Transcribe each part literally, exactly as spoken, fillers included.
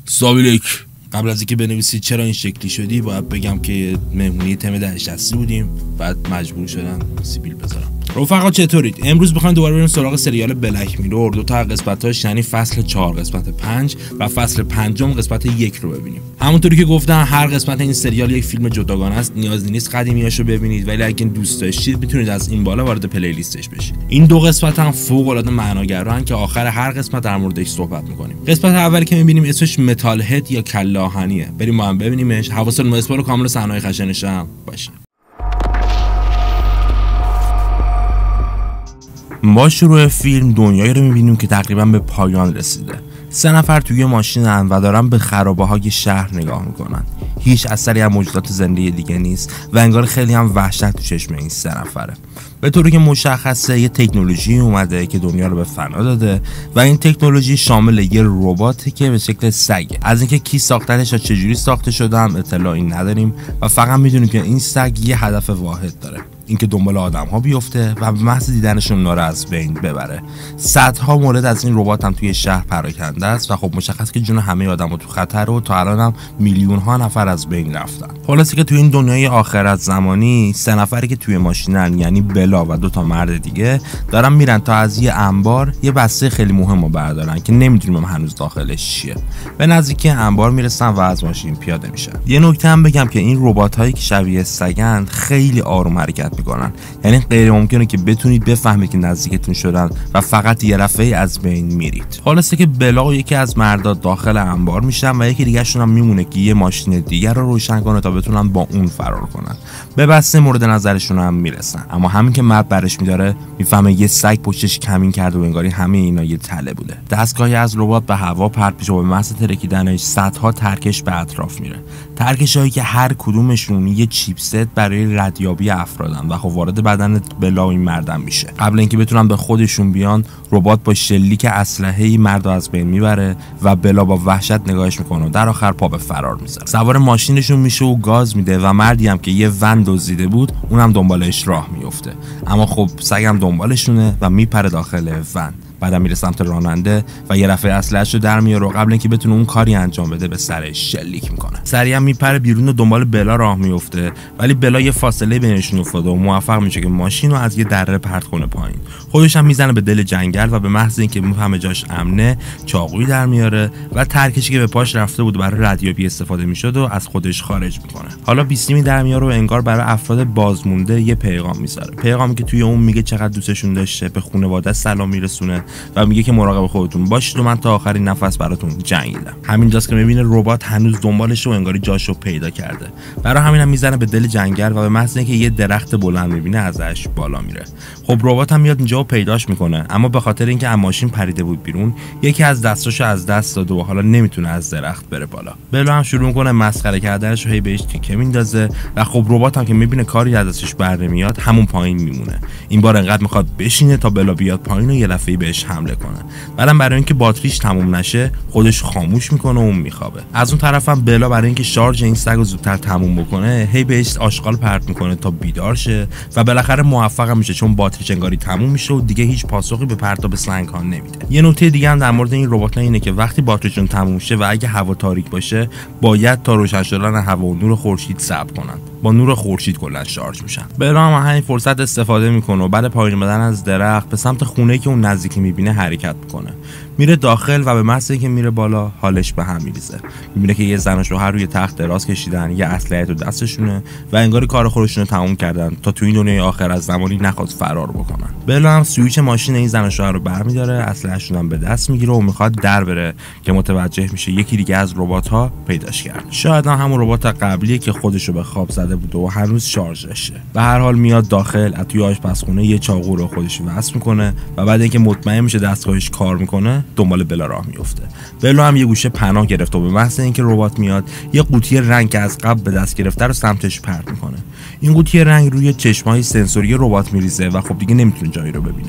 سابیلک، قبل از اینکه بنویسی چرا این شکلی شدی باید بگم که مهمونی تم دهشتی بودیم، بعد مجبور شدم سیبیل بذارم. رفقا چطورید؟ امروز میخوایم دوباره بریم سراغ سریال بلک میرور. دو تا قسمتاش، یعنی فصل چهار قسمت پنج و فصل پنجم قسمت یک رو ببینیم. همونطوری که گفتم هر قسمت این سریال یک فیلم جداگانه است، نیازی نیست قدیمیاشو ببینید، ولی اگه دوست داشتید میتونید از این بالا وارد پلی لیستش بشید. این دو قسمت هم فوق العاده معناگران که آخر هر قسمت در موردش صحبت میکنیم. قسمت اولی که میبینیم اسمش متال هد یا کله آهنیه. بریم ما هم ببینیمش. حواستون به اسپار و کامل صحنه‌های خشنش هم باشه. با شروع فیلم دنیایی رو میبینیم که تقریبا به پایان رسیده. سه نفر توی ماشینن و دارن به خرابه‌های شهر نگاه میکنن. هیچ اثری از موجودات زنده دیگه نیست و انگار خیلی هم وحشت تو چشم این سه نفره. به طوری که مشخصه یه تکنولوژی اومده که دنیا رو به فنا داده و این تکنولوژی شامل یه رباته که به شکل سگه. از اینکه کی ساختنش یا چجوری ساخته شده هم اطلاعی نداریم و فقط میدونیم که این سگ یه هدف واحد داره، اینکه دنبال آدم‌ها بیفته و به محض دیدنشون اونا رو از بین ببره. صدها مورد از این ربات هم توی شهر پراکنده است و خب مشخص که جون همه آدم‌ها تو خطر و تا الان هم میلیون‌ها نفر از بین رفتن. خلاصه که توی این دنیای آخرت زمانی سه نفری که توی ماشینن، یعنی بلا و دو تا مرد دیگه، دارن میرن تا از یه انبار یه بسته خیلی مهمو بردارن که نمیدونیم هنوز داخلش چیه. به نزدیکی انبار میرسن و از ماشین پیاده میشن. یه نکته هم بگم که این ربات‌هایی که شبیه سگن خیلی آروم حرکت میکنن، یعنی غیر ممکنه که بتونید بفهمید که نزدیکتون شدن و فقط یه رفعی از بین میرید. خلاصه که بلا و یکی از مردا داخل انبار میشن و یکی دیگه شون هم میمونه که یه ماشین دیگر رو روشن کنه تا بتونن با اون فرار کنن. به بسته مورد نظرشون هم میرسن، اما همین که مرد برش میداره میفهمه یه سگ پشتش کمین کرده و انگاری همه اینا یه تله بوده. دستگاهی از ربات به هوا پرت میشه و به محض ترکیدنش صدها ترکش به اطراف میره. ترکشایی که هر کدومشون یه چیپست برای ردیابی افرادن و خب وارد بدن بلا و این مردم میشه. قبل اینکه بتونن به خودشون بیان، ربات با شلیک اسلحه‌ای مرد از بین میبره و بلا با وحشت نگاهش میکنه و در آخر پا به فرار میذاره. سوار ماشینشون میشه و گاز میده و مردی هم که یه ون دزدیده بود اونم دنبالش راه میفته، اما خب سگم دنبالشونه و میپره داخل ون. بعدم میره سمت راننده و یه رفعه اسلحه‌شو در میاره و قبل اینکه بتونه اون کاری انجام بده به سرش شلیک میکنه. سریع میپره بیرون و دنبال بلا راه میفته، ولی بلا یه فاصله بینشون افتاده و موفق میشه که ماشین رو از یه دره پرت کنه پایین. خودش هم میزنه به دل جنگل و به محض اینکه میفهمه جاش امنه چاقویی در میاره و ترکشی که به پاش رفته بود برای ردیابی استفاده میشد و از خودش خارج میکنه. حالا بیستیمی در میاره و انگار برای افراد بازمونده یه پیغام میذاره. پیغامی که توی اون میگه چقدر دوستشون داشته، به خانواده سلام میرسونه و میگه که مراقب خودتون باشید و من تا آخرین نفس براتون جنگیدم. همینجاست که میبینه ربات هنوز دنبالش و انگاری جاشو پیدا کرده. برای همین هم میزنه به دل جنگل و به محض اینکه یه درخت بلند میبینه ازش بالا میره. خب ربات هم میاد اینجا و پیداش میکنه، اما به خاطر اینکه از ماشین پریده بود بیرون، یکی از دستاشو از دست داده و حالا نمیتونه از درخت بره بالا. بلا هم شروع میکنه مسخره کردنش و هی بهش تیکه میندازه و خب ربات هم که میبینه کاری از دستش برنمیاد همون پایین میمونه. این بار انقدر میخواد بشینه تا بلا بیاد پایین و یه دفعه بهش حمله کنه. بعدم برای اینکه باتریش تموم نشه خودش خاموش میکنه و اون میخوابه. از اون طرفم بلا برای اینکه شارژ این سگو زودتر تموم بکنه هی بهش آشغال پرت میکنه تا بیدار شه و بالاخره موفق میشه، چون باتریش انگاری تموم میشه و دیگه هیچ پاسخی به پرتاب سنگ ها نمیده. یه نکته دیگه هم در مورد این ربات‌ها اینه که وقتی باتریشون تموم شه و اگه هوا تاریک باشه باید تا روشن شدن هوا و نور خورشید صبر کنن. با نور خورشید کلا شارژ میشن. بلا هم همین فرصت استفاده میکنه و بعد پایین اومدن از درخت به سمت خونه‌ای که اون نزدیکی میبینه حرکت میکنه. میره داخل و به محض اینکه میره بالا حالش به هم میریزه. میبینه که یه زن و شوهر روی تخت دراز کشیدن، یه اسلحه تو دستشونه و انگار کار خودشونو تموم کردن تا تو این دنیای آخر از زمانی نخواد فرار بکنن. بلا هم سوئیچ ماشین این زن و شوهر رو برمی‌داره، اسلحه‌شون هم به دست میگیره و میخواد در بره که متوجه میشه یکی دیگه از ربات‌ها پیداش کرد. شاید هم همون ربات قبلیه که خودشو به خواب زده بود و هنوز شارژ داشته. به هر حال میاد داخل، از توی آشپزخونه یه چاقو رو خودش وصل میکنه و بعد اینکه مطمئن میشه دستگاهش کار میکنه دنبال بلا راه میفته. بلا هم یه گوشه پناه گرفته و به محض اینکه ربات میاد یه قوطی رنگ که از قبل به دست گرفته رو سمتش پرت میکنه. این قوطی رنگ روی چشمای سنسوری ربات میریزه و خب دیگه نمیتونه جایی رو ببینه.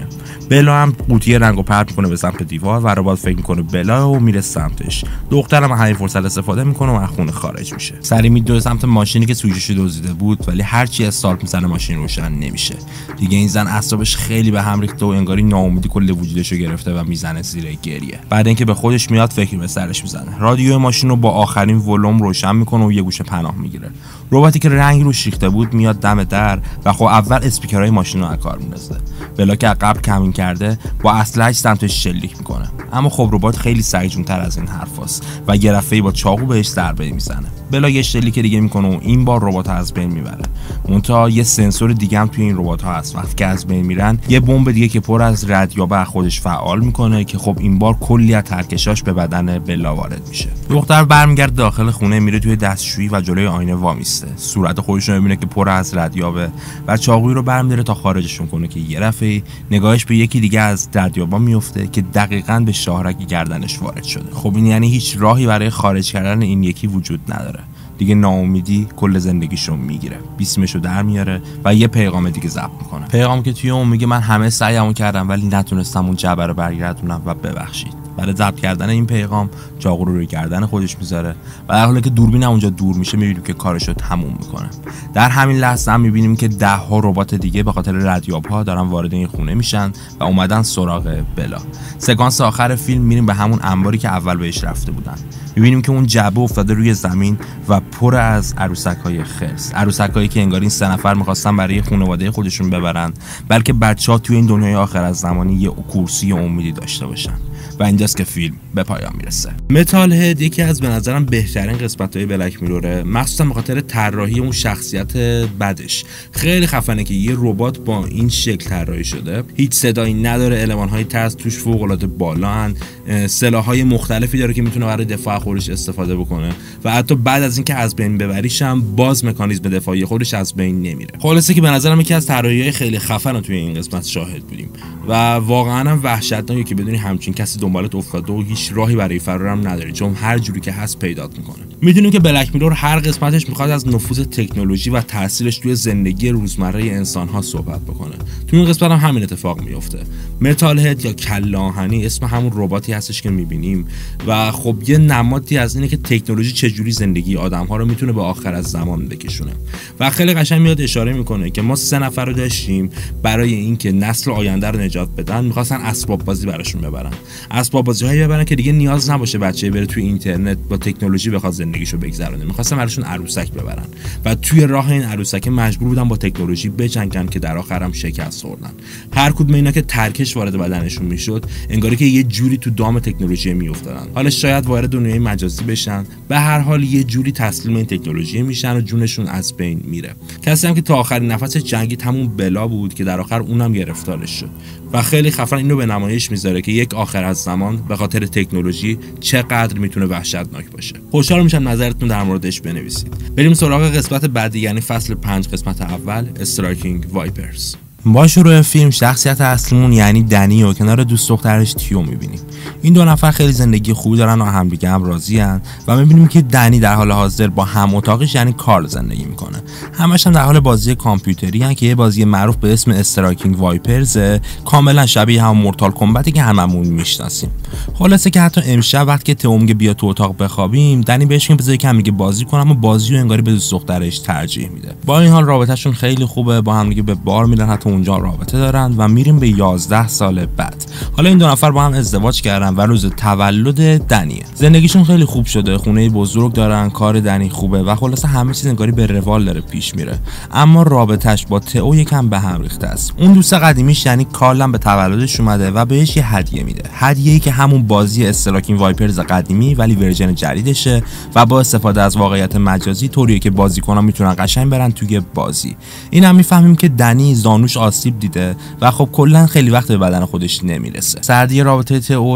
بلا هم قوطی رنگو پرت میکنه به سمت دیوار و ربات فکر میکنه بلا و میره سمتش. دخترم همین فرصت استفاده میکنه و از خونه خارج میشه. سری میدوه سمت ماشینی که سویچش دزدیده بود، ولی هرچی استارت میزنه ماشین روشن نمیشه. دیگه این زن اعصابش خیلی به هم ریخته و انگاری ناامیدی کل وجودشو گرفته و میزنه زیر گریه. بعد اینکه به خودش میاد فکر به سرش میزنه. رادیو ماشین رو با آخرین ولوم روشن میکنه و یه گوشه پناه میگیره. رباتی که رنگ رو ریخته بود میاد دم در و خب اول اسپیکرهای ماشین رو از کار میندازه. بلا که قبل کمین کرده با اسلحه‌اش سمتش شلیک میکنه، اما خب ربات خیلی سریع‌تر از این حرفاست و یه دفعه‌ای با چاقو بهش ضربه میزنه. بلا یه شلیک دیگه میکنه و این بار ربات از بین میبره. منتها یه سنسور دیگه هم توی این ربات ها هست. وقتی که از بین میرن یه بمب دیگه که پر از ردیابه خودش فعال میکنه که خب این بار کلی از ترکشاش به بدن بلا وارد میشه. دختر برمیگرده داخل خونه، میره توی دستشویی و جلوی آینه وامیسته. صورت خودش رو میبینه که پر از ردیابه و چاقویی رو برمی‌داره تا خارجشون کنه که یه دفعه نگاهش به یکی دیگه از ردیابا میفته که دقیقاً به شاهرگ گردنش وارد شده. خب این یعنی هیچ راهی برای خارج کردن این یکی وجود نداره. دیگه ناامیدی کل زندگیشو میگیره. بیسمشو در میاره و یه پیغام دیگه ضبط میکنه. پیغامی که توی اون میگه من همه سعیمو کردم ولی نتونستم اون جعبه رو برگردونم و ببخشید. برای ضبط کردن این پیغام چاقو رو روی گردن خودش میذاره و در حالی که دوربین اونجا دور میشه میبینیم که کارشو تموم میکنه. در همین لحظه هم میبینیم که ده ها ربات دیگه به خاطر ردیاب ها دارن وارد این خونه میشن و اومدن سراغ بلا. سکانس آخر فیلم میریم به همون انباری که اول بهش رفته بودن. میبینیم که اون جعبه افتاده روی زمین و پر از عروسک‌های خرس. عروسک‌هایی که انگار این سه نفر می‌خواستن برای خانواده خودشون ببرن، بلکه بچه‌ها توی این دنیای آخر از زمانی یه کرسی امیدی داشته باشن. و اینجاست که فیلم به پایان میرسه. متال هد یکی از به نظرم بهترین قسمت‌های بلک میروره، مخصوصا به خاطر طراحی اون شخصیت بدش. خیلی خفنه که یه ربات با این شکل طراحی شده، هیچ صدایی نداره، المان‌های ترس توش فوق‌العاده بالان، سلاح‌های مختلفی داره که میتونه برای دفاع خودش استفاده بکنه و حتی بعد از اینکه از بین ببریش هم باز مکانیزم دفاعی خودش از بین نمیره. خلاصه که به نظرم یکی از طراحی‌های خیلی خفن توی این قسمت شاهد بودیم و واقعا هم وحشتناکه که بدونی همچین کسی دنبالت افتاده و هیچ راهی برای فرار هم نداری، چون هر جوری که هست پیدات میکنه. میدونیم که بلک میرور هر قسمتش میخواد از نفوذ تکنولوژی و تاثیرش توی زندگی روزمره انسان‌ها صحبت بکنه. توی این قسمت هم همین اتفاق میفته. متال هد یا کله آهنی اسم همون رباتی هستش که میبینیم و خب یه نمادی از اینه که تکنولوژی چجوری زندگی آدم‌ها رو میتونه به آخر از زمان بکشونه و خیلی قشنگ میاد اشاره میکنه که ما سه نفر رو داشتیم برای اینکه نسل آینده رو نجات بدن، میخواستن اسباب بازی براشون ببرن، اسباب بازی‌هایی ببرن که دیگه نیاز نباشه بچه بره توی اینترنت با تکنولوژی بخواد زندگیشو بگذرونه. میخواستن براشون عروسک ببرن و توی راه این عروسک مجبور بودن با تکنولوژی بجنگن که در آخر هم شکست خوردن. هر کدوم اینا که ترکش وارد بدنشون میشد انگاری که یه جوری تو دام تکنولوژی میافتادن. حالا شاید وارد دنیای مجازی بشن، به هر حال یه جوری تسلیم این تکنولوژی میشن و جونشون از بین میره. کسی هم که تا آخرین نفس جنگی همون بلا بود که در آخر اونم گرفتارش شد و خیلی خفن اینو به نمایش میذاره که یک آخر از زمان به خاطر تکنولوژی چقدر میتونه وحشتناک باشه. خوشحال میشم نظرتون در موردش بنویسید. بریم سراغ قسمت بعدی، یعنی فصل پنج قسمت اول، استرایکینگ وایپرز. با شروع فیلم شخصیت اصلیمون یعنی دنی و کنار دوست دخترش تیو میبینیم. این دو نفر خیلی زندگی خوبی دارن و همدیگه هم راضی ان و میبینیم که دنی در حال حاضر با هم اتاقش یعنی کارل زندگی میکنه. همش هم در حال بازی کامپیوتری ان که یه بازی معروف به اسم استرایکینگ وایپرز، کاملا شبیه هم مورتال کمبتی که هممون میشناسیم. خلاصه که حتی امشب وقتی که تئو میگه بیا تو اتاق بخوابیم، دنی بهش میگه بذار یکم دیگه بازی کنم و بازیو انگاری به دوست دخترش ترجیح میده. با این حال رابطهشون خیلی خوبه، با هم دیگه به بار میرن، حتی اونجا رابطه دارن و میریم به یازده سال بعد. حالا این دو نفر با هم ازدواج کردن و روز تولد دنیه. زندگیشون خیلی خوب شده، خونه بزرگ دارن، کار دنی خوبه و خلاصه همه چیز انگاری به روال داره پیش میره. اما رابطهش با تئو یکم به هم ریخته است. اون دوست قدیمیش یعنی کارل به تولدش اومده و بهش یه هدیه میده. هدیه‌ای که همون بازی استرایکینگ وایپرز قدیمی ولی ورژن جدیدشه و با استفاده از واقعیت مجازی طوریه که بازیکن‌ها میتونن قشنگ برن توی بازی. اینم میفهمیم که دنی زانوش آسیب دیده و خب کلا خیلی وقت به بدن خودش نمیرسه. سردی رابطه تئو و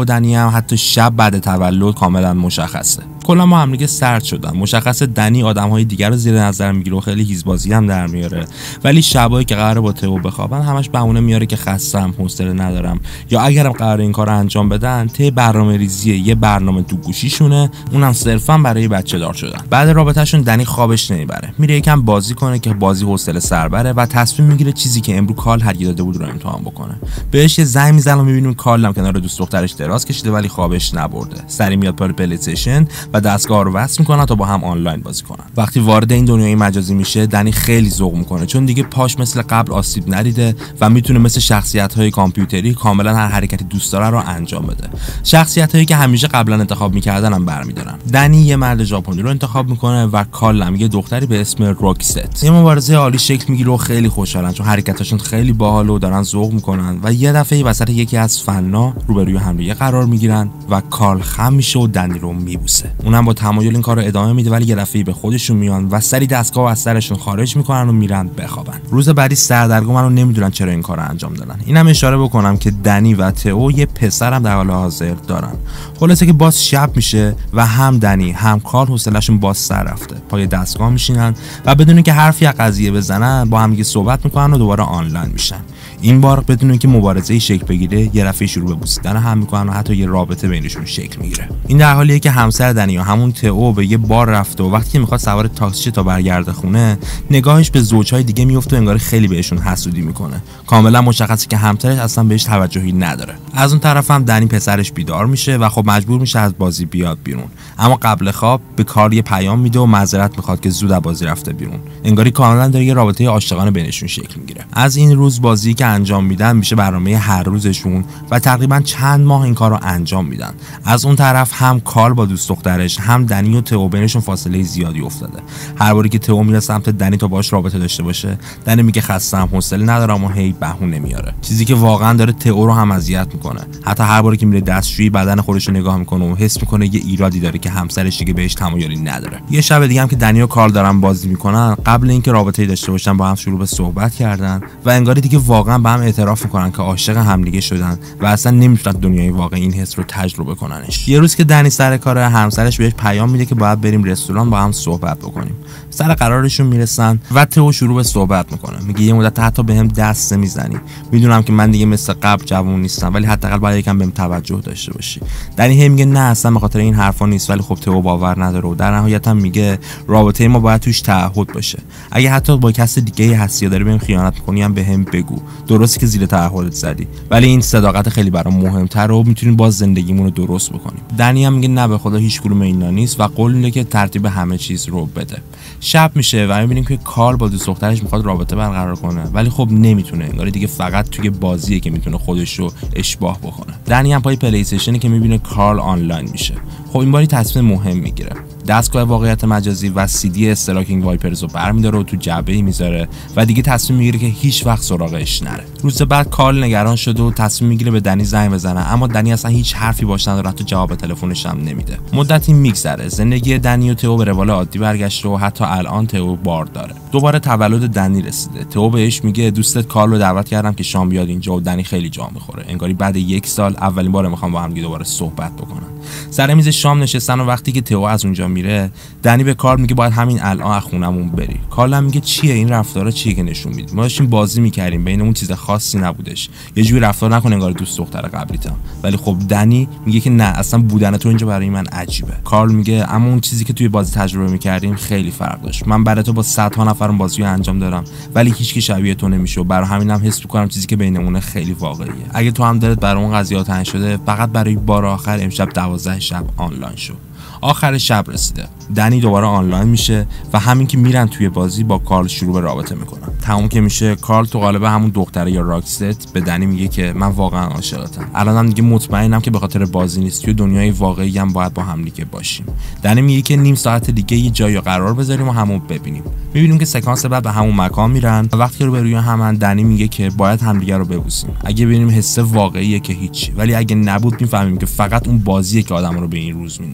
دنی هم حتی شب بعد تولد کاملا مشخصه. کلا ما هم دیگه سرد شدن. مشخصه دنی آدم‌های دیگر رو زیر نظر میگیره و خیلی هیزبازی هم در میاره، ولی شبایی که قراره با تئو بخوابن همش بهونه میاره که خستم، حوصله ندارم، یا اگرم قراره این کارو انجام بدن ته برنامه‌ریزی یه برنامه تو گوشیشونه، اونم صرفا برای بچه دار شدن. بعد رابطه‌شون دنی خوابش نمیبره، میره یکم بازی کنه که بازی حوصله سر بره و تصمیم میگیره چیزی که امروز کال هدیه داده بود رو امتحان بکنه. بهش یه زنگ میزنه و میبینیم کالم کنار دوست دخترش دراز کشیده ولی خوابش نبرده. سری میاد پای پلی استیشن و دستگاه رو وصل میکنه تا با هم آنلاین بازی کنن. وقتی وارد این دنیای مجازی میشه دنی خیلی ذوق میکنه، چون دیگه پاش مثل قبل آسیب ندیده و میتونه مثل شخصیت‌های کامپیوتری کاملا هر حرکتی دوست داره رو انجام بده. شخصیت‌هایی که همیشه قبلا انتخاب میکردن هم برمی‌دارن. دنی یه مرد ژاپنی رو انتخاب میکنه و کال هم یه دختری به اسم روکست. یه مبارزه عالی شکل میگیره و خیلی خوشحالن چون حرکتاشون خیلی باحال و دارن ذوق میکنن و یه دفعه وسط یکی از فنا روبروی هم دیگه قرار میگیرن و کال خم میشه و دنی رو میبوسه. اونم با تمایل این کارو ادامه میده ولی یه دفعه به خودشون میان و سری دستگاه از سرشون خارج میکنن و میرن بخوابن. روز بعدی سردرگم رو نمیدونن چرا این کارو انجام دادن. اینم اشاره بکنم که دنی و تئو یه پسرم در حال حاضر دارن. خلاصه که باز شب میشه و هم دنی هم کال حوصله‌شون باز سر رفته. پای دستگاه میشینن و بدون که حرفی از قضیه بزنن با هم دیگه صحبت میکنن و دوباره آنلاین میشن. این بار بدون اینکه مبارزه‌ای شکل بگیره یه دفعه شروع به بوسیدن هم میکنن و حتی یه رابطه بینشون شکل میگیره. این در حالیه که همسر دنی و همون تئو به یه بار رفته و وقتی که میخواد سوار تاکسی تا برگرده خونه نگاهش به زوجهای دیگه میفته و انگار خیلی بهشون حسودی میکنه. کاملا مشخصه که همسرش اصلا بهش توجهی نداره. از اون طرف هم دنی پسرش بیدار میشه و خب مجبور میشه از بازی بیاد بیرون، اما قبل خواب به کار یه پیام میده و معذرت میخواد که زود از بازی رفته بیرون. انگاری کاملا داره یه رابطه عاشقانه بینشون شکل میگیره. از این روز بازی که انجام میدن میشه برنامه هر روزشون و تقریبا چند ماه این کارو انجام میدن. از اون طرف هم کال با دوست دخترش هم دنی و تئو بینشون فاصله زیادی افتاده. هر باری که تئو میره سمت دنی تا باهاش رابطه داشته باشه دنی میگه خستم، حوصله ندارم و هی بهونه میاره، چیزی که واقعا داره تئو رو هم اذیت میکنه. حتی هر باری که میره دستشویی بدن خودش رو نگاه میکنه و حس میکنه یه ایرادی داره که همسرش دیگه بهش تمایلی نداره. یه شب دیگه هم که دنی و کال دارن بازی میکنن قبل اینکه رابطه‌ای داشته باشن با هم شروع به صحبت کردن و انگاری دیگه واقعا به هم اعتراف میکنن که عاشق همدیگه شدن و اصلا نمیتونن دنیای واقعی این حس رو تجربه کننش. یه روز که دنی سر کار همسرش بهش پیام میده که باید بریم رستوران با هم صحبت بکنیم. سر قرارشون میرسن و تئو شروع به صحبت میکنه. میگه یه مدت حتی بهم دست نمیزنی، میدونم که من دیگه مثل قبل جوون نیستم ولی حداقل باید یکم بهم توجه داشته باشی. دنی هم میگه نه اصلا به خاطر این حرفا نیست، ولی خب تئو باور نداره و در نهایت هم میگه رابطه ما باید توش تعهد باشه. اگه حتی با کس دیگه هستی داری بهم خیانت میکنی هم بهم بگو. درسته که زیر تعهدت زدی ولی این صداقت خیلی برام مهمتره و میتونیم باز زندگیمون رو درست بکنیم. دنی هم میگه نه به خدا هیچ کدوم اینا نیست و قول میده که ترتیب همه چیز رو بده. شب میشه و میبینیم که کال با دوست دخترش میخواد رابطه برقرار کنه ولی خب نمیتونه، انگار دیگه فقط توی بازیه که میتونه خودش رو اشباح بکنه. دنی هم پای پلی استیشنی که میبینه کارل آنلاین میشه. خب این باری تصمیم مهم میگیره. دستگاه واقعیت مجازی و سی دی استراکینگ وایپرز رو برمی‌داره و تو جعبه‌ای میذاره و دیگه تصمیم میگیره که هیچ وقت سراغش نره. روز بعد کارل نگران شده و تصمیم میگیره به دنی زنگ بزنه، اما دنی اصلا هیچ حرفی باش نداره، حتی جواب تلفنش هم نمیده. مدتی میگذره، زندگی دنی و تئو به روال عادی برگشته و حتی الان تئو بار داره. دوباره تولد دنی رسیده. تئو بهش میگه دوستت کارل رو دعوت کردم که شام بیاد اینجا و دنی خیلی جا میخوره. انگاری بعد یک سال اولین بار میخوام با هم دیگه دوباره صحبت بکنن. سر میز شام نشستن و وقتی که تئو از اونجا میره دنی به کارل میگه باید همین الان از خونمون بری. کارل هم میگه چیه این رفتارا، چیه که نشون میدی؟ ما داشتیم بازی میکردیم، بینمون چیز خاصی نبودش، یه جوری رفتار نکن انگار دوست دختر قبلیتم. ولی خب دنی میگه که نه اصلا بودن تو اینجا برای من عجیبه. کارل میگه اما اون چیزی که توی بازی تجربه میکردیم خیلی فرق داشت. من برای تو با صدها نفرم بازی رو انجام دادم ولی هیچ کی شبیه تو نمیشه و برای همینم حس میکنم چیزی که بینمون خیلی واقعیه. اگه تو هم دلت برای اون قضیه تنگ شده فقط برای بار آخر امشب دوازده شب آنلاین شو. آخر شب رسیده. دنی دوباره آنلاین میشه و همین که میرن توی بازی با کارل شروع به رابطه میکنن. تموم که میشه کارل تو قالب همون دختره یا راکست به دنی میگه که من واقعا عاشقتم. الانم دیگه مطمئنم که به خاطر بازی نیست، توی دنیای واقعی هم باید با هم دیگه باشیم. دنی میگه که نیم ساعت دیگه یه جایی قرار بذاریم و همون ببینیم. میبینیم که سکانس بعد به همون مکان میرن و وقتی رو به روی همن دنی میگه که باید همدیگه رو ببوسیم. اگه ببینیم حس واقعیه که هیچ، ولی اگه نبود میفهمیم که فقط اون بازیه که آدم رو به این روز میندازه.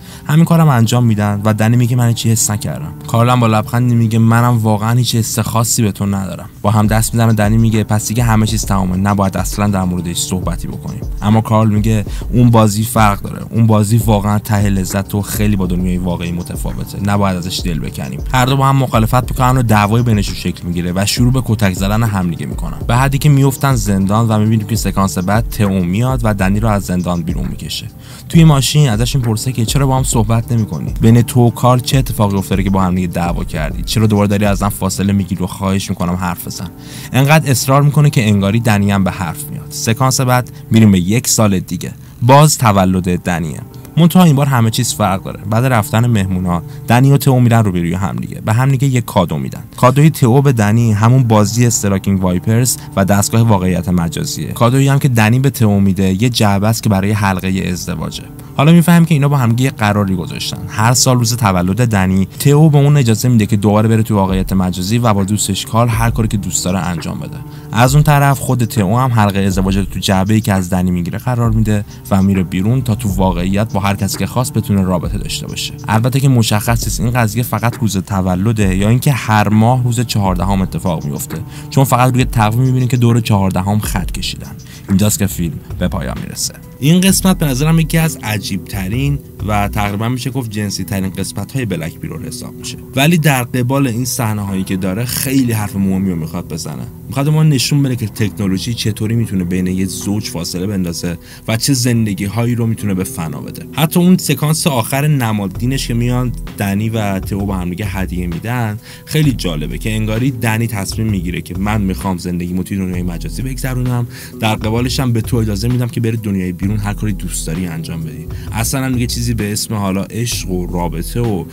همین کارم انجام میدن و دنی میگه من هیچ حس نکردم. کارل هم با لبخندی میگه منم واقعا هیچ حس خاصی به تو ندارم. با هم دست میزنن و دنی میگه پس دیگه همه چیز تمامه، نباید اصلا در موردش صحبتی بکنیم. اما کارل میگه اون بازی فرق داره، اون بازی واقعا ته لذت و خیلی با دنیای واقعی متفاوته، نباید ازش دل بکنیم. هر دو با هم مخالفت میکنن و دعوای بینشون شکل میگیره و شروع به کتک زدن همدیگه میکنن. به حدی که میافتن زندان و میبینیم که سکانس بعد تئو میاد و دنی رو از زندان بیرون میکشه. توی ماشین ازش میپرسه که چرا با هم صحبت نمیکنی؟ بین تو و کارل چه اتفاقی افتاده که با هم دیگه دعوا کردی؟ چرا دوباره داری ازم فاصله میگیری و خواهش میکنم حرف بزن؟ انقدر اصرار میکنه که انگاری دنی هم به حرف میاد. سکانس بعد میریم به یک سال دیگه. باز تولد دنیه. منتها این بار همه چیز فرق داره. بعد رفتن مهمونا دنی و تئو میرن روبروی هم دیگه. به هم دیگه یک کادو میدن. کادوی تئو به دنی همون بازی استراکینگ وایپرز و دستگاه واقعیت مجازیه. کادویی هم که دنی به تئو میده یه جعبه است که برای حلقه ازدواجه. حالا میفهمیم که اینا با هم دیگه قراری گذاشتن. هر سال روز تولد دنی تئو به اون اجازه میده که دوباره بره تو واقعیت مجازی و با دوستش کارل هر کاری که دوست داره انجام بده. از اون طرف خود تئو هم حلقه ازدواج تو جعبه‌ای که از دنی میگیره قرار میده و میره بیرون تا تو واقعیت با هر کسی که خواست بتونه رابطه داشته باشه. البته که مشخص نیست این قضیه فقط روز تولده یا اینکه هر ماه روز چهاردهم اتفاق میفته، چون فقط روی تقویم میبینیم که دور چهاردهم خط کشیدن. اینجاست که فیلم به پایان میرسه. این قسمت به نظرم یکی از عجیب ترین و تقریبا میشه گفت جنسی ترین قسمت های بلک میرور حساب میشه، ولی در قبال این صحنه هایی که داره خیلی حرف مهمی رو میخواد بزنه. میخواد ما نشون بده که تکنولوژی چطوری میتونه بین یه زوج فاصله بندازه و چه زندگی هایی رو میتونه به فنا بده. حتی اون سکانس آخر نمادینش که میان دنی و تئو با هم دیگه هدیه میدن خیلی جالبه که انگاری دنی تصمیم میگیره که من میخوام زندگیمو توی دنیای مجازی بگذرونم، در قبالش هم به تو اجازه میدم که بری دنیای بیرون هر کاری دوست داری انجام بدی. اصلا میگه چیزی به اسم حالا عشق و رابطه و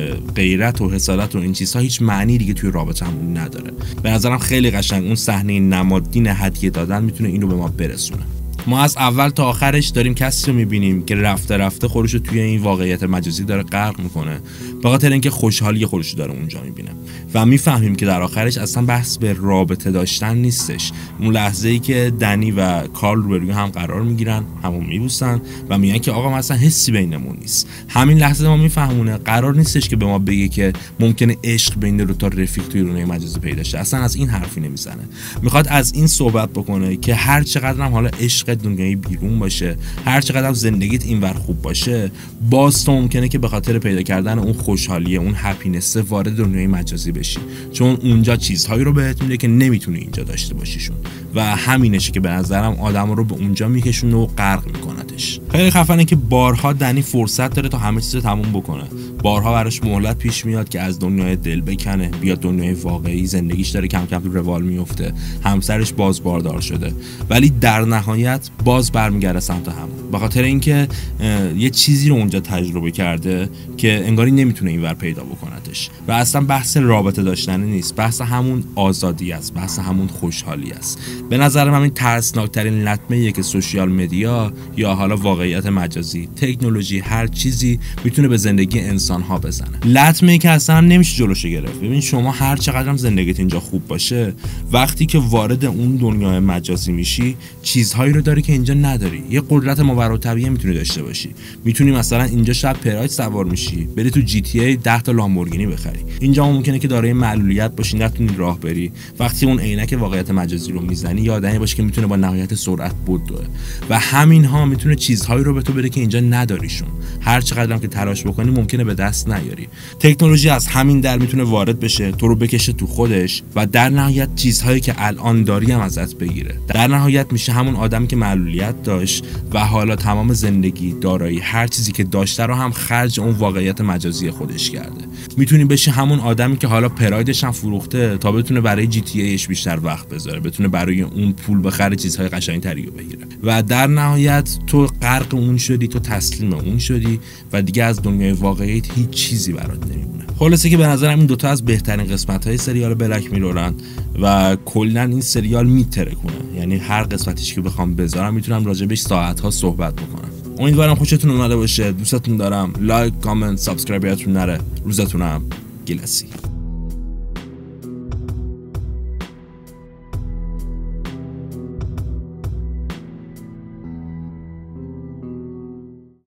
غیرت و حسادت و این چیزها هیچ معنی دیگه توی رابطه‌مون نداره. به نظرم خیلی قشنگ اون صحنه نمادین هدیه دادن میتونه اینو به ما برسونه. ما از اول تا آخرش داریم کسی رو میبینیم که رفته رفته خودش رو توی این واقعیت مجازی داره غرق میکنه، به خاطر اینکه خوشحالی خودش رو داره اونجا میبینه و میفهمیم که در آخرش اصلا بحث به رابطه داشتن نیستش. اون لحظه ای که دنی و کارل روبروی هم قرار میگیرن، همون میبوسن و میگن که آقا مثلا حسی بینمون نیست. همین لحظه ما میفهمونه قرار نیستش که به ما بگه که ممکنه عشق بین دو تا رفیق توی دنیای مجازی پیدا شه. اصلا از این حرفی نمیزنه. میخواد از این صحبت بکنه که هر چقدر هم حالا عشق دنیای بیرون باشه، هر چقدر هم زندگیت اینور خوب باشه، باز تو ممکنه که به خاطر پیدا کردن اون خوشحالیه، اون هپینس وارد دنیای مجازی بشی، چون اونجا چیزهایی رو بهت میده که نمیتونی اینجا داشته باشیشون و همینشه که به نظرم آدم رو به اونجا میکشونه و غرق میکنتش. خیلی خفنه که بارها دنی فرصت داره تا همه چیز رو تموم بکنه، بارها براش مهلت پیش میاد که از دنیای دل بکنه بیاد دنیای واقعی. زندگیش داره کم کم تو روال میفته، همسرش باز باردار شده، ولی در نهایت باز برمیگرده سمت همون، به خاطر اینکه یه چیزی رو اونجا تجربه کرده که انگاری نمیتونه اینور پیدا بکنتش. و اصلا بحث رابطه داشتن نیست، بحث همون آزادی است، بحث همون خوشحالی است. به نظر من این ترسناکترین لطمه‌ایه که سوشیال مدیا یا حالا واقعیت مجازی، تکنولوژی، هر چیزی میتونه به زندگی انسان ها بزنه. لطمه‌ای که اصلا نمیشه جلوشو گرفت. ببین شما هر چقدر هم زندگیت اینجا خوب باشه، وقتی که وارد اون دنیای مجازی میشی چیزهایی رو داری که اینجا نداری. یه قدرت ماورالطبیعی میتونی داشته باشی، میتونی مثلا اینجا شب پراید سوار میشی، بری تو جی تی ای ده تا لامبورگینی بخری. اینجا ممکنه که دارای معلولیت باشی، نتونی راه بری. وقتی اون عینک واقعیت مجازی رو میزنی یادنی باشه که میتونه با نهایت سرعت بدوه و همین ها میتونه چیزهایی رو به تو بده که اینجا نداریشون. هر چقدر هم که تلاش بکنی ممکنه به دست نیاری. تکنولوژی از همین در میتونه وارد بشه، تو رو بکشه تو خودش و در نهایت چیزهایی که الان داری هم ازت بگیره. در نهایت میشه همون آدمی که معلولیت داشت و حالا تمام زندگی، دارایی، هر چیزی که داشته رو هم خرج اون واقعیت مجازی خودش کرده. میتونی بشه همون آدمی که حالا پرایدش هم فروخته تا بتونه برای جی تی ایش بیشتر وقت بذاره، بتونه برای اون پول بخره چیزهای قشنگ‌تری رو بگیره و در نهایت تو غرق اون شدی، تو تسلیم اون شدی و دیگه از دنیای واقعیت هیچ چیزی برات نمیمونه. خلاصه که به نظرم این دوتا از بهترین قسمت‌های سریال بلک میرورن و کلا این سریال میترکونه. یعنی هر قسمتیش که بخوام بذارم میتونم راجبش ساعت‌ها صحبت بکنم. امیدوارم خوشتون اومده باشه. دوستتون دارم. لایک، کامنت، سابسکرایب یادتون نره. روزتونم گلسی.